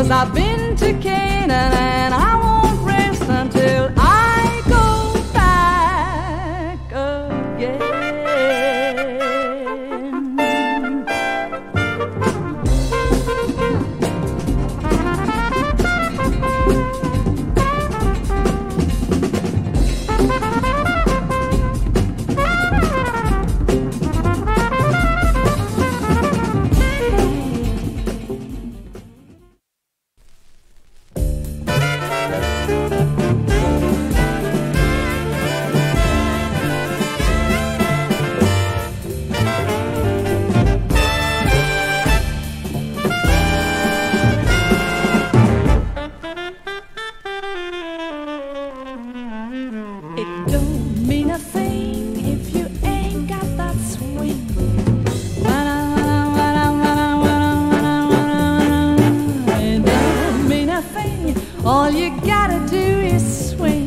'cause I've been to Canaan and I won't rest until I go back again. It don't mean a thing if you ain't got that swing. It don't mean a thing. All you gotta do is swing.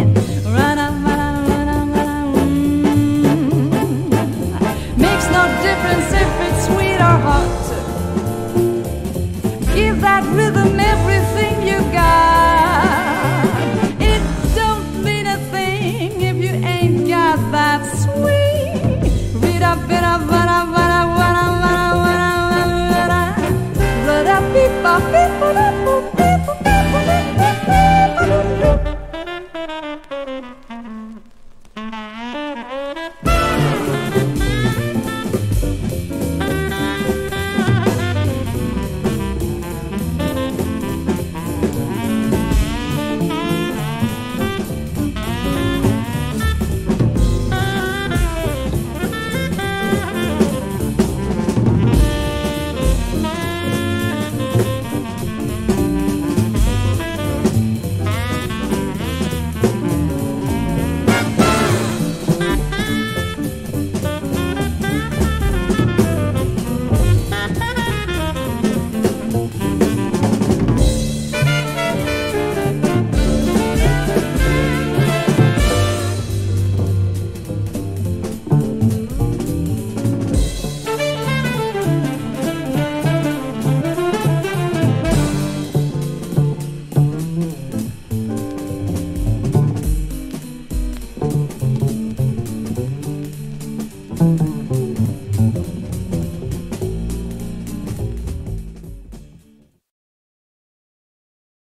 Makes no difference if it's sweet or hot. Give that rhythm everything you got.